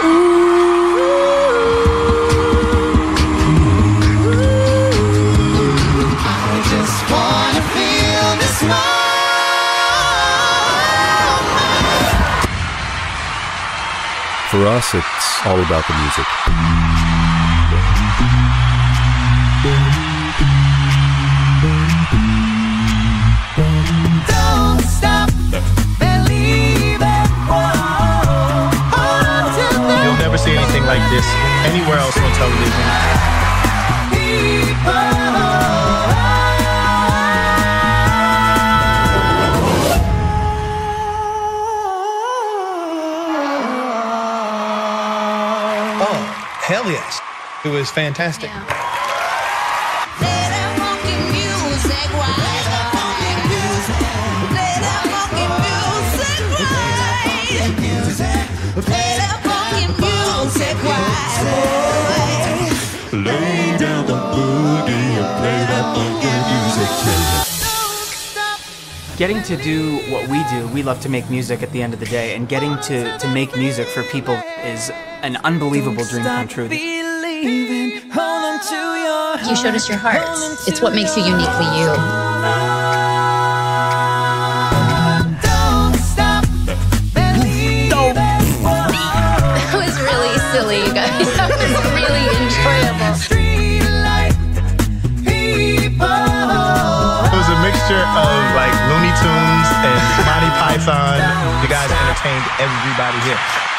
For us, it's all about the music. Don't stop believing. You'll never see anything like this anywhere else on television. Oh, hell yes. It was fantastic. Yeah. Lay down the boogie and play that funky music. Getting to do what we do, we love to make music at the end of the day, and getting to make music for people is an unbelievable dream come true. You showed us your heart. It's what makes you uniquely you. That was really silly, you guys. That was really enjoyable. It was a mixture of like Looney Tunes and Monty Python. You guys entertained everybody here.